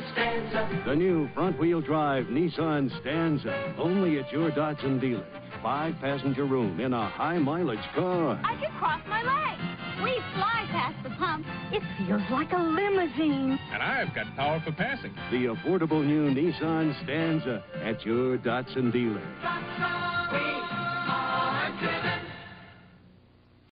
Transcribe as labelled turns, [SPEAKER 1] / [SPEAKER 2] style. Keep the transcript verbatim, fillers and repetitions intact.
[SPEAKER 1] Stanza.
[SPEAKER 2] The new front-wheel drive Nissan Stanza, only at your Datsun dealer. Five-passenger room in a high-mileage car.
[SPEAKER 3] I can cross my legs. We fly past the pump. It feels like a limousine.
[SPEAKER 4] And I've got power for passing.
[SPEAKER 2] The affordable new Nissan Stanza at your Datsun dealer.
[SPEAKER 1] Datsun.